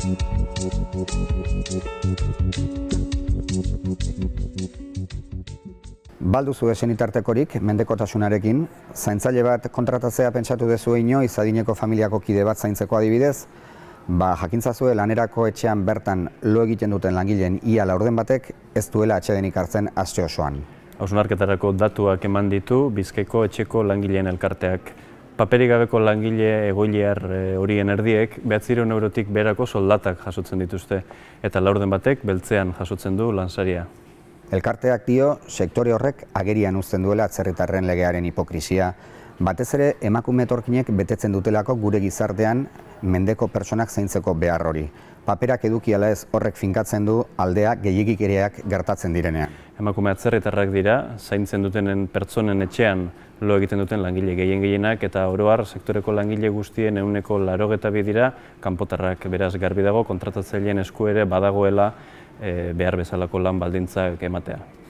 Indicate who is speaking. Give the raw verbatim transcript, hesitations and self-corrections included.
Speaker 1: Balduzu esenitartekorik mendekotasunarekin, zaintzaile bat kontratatzea pentsatu duzu inoiz adineko familiako kide bat zaintzeko adibidez, ba jakintzazue lanerako etxean bertan lo egiten duten langileen ia laurden batek ez duela atsedenik hartzen aste osoan.
Speaker 2: Hausnarketarako datuak eman ditu Bizkaiko etxeko langileen elkarteak. Paperik gabeko langile egoiliar horien erdiek bederatziehun eurotik beherako soldatak jasotzen dituzte eta laurden batek beltzean jasotzen du lansaria.
Speaker 1: Elkarteak dio sektore horrek agerian uzten duela atzerritarren legearen hipokrisia, batez ere emakume etorkinek betetzen dutelako gure gizartean mendeko pertsonak zaintzeko behar hori. Paperak eduki ala ez horrek finkatzen du aldea gehiegikereak gertatzen direnean.
Speaker 2: Emakume atzerritarrak dira, zaintzen dutenen pertsonen etxean lo egiten duten langile gehien gehienak eta oro har sektoreko langile guztien ehuneko laurogeita bi dira kanpotarrak, beraz garbi dago kontratatzaileen esku ere badagoela behar bezalako lan baldintzak ematea.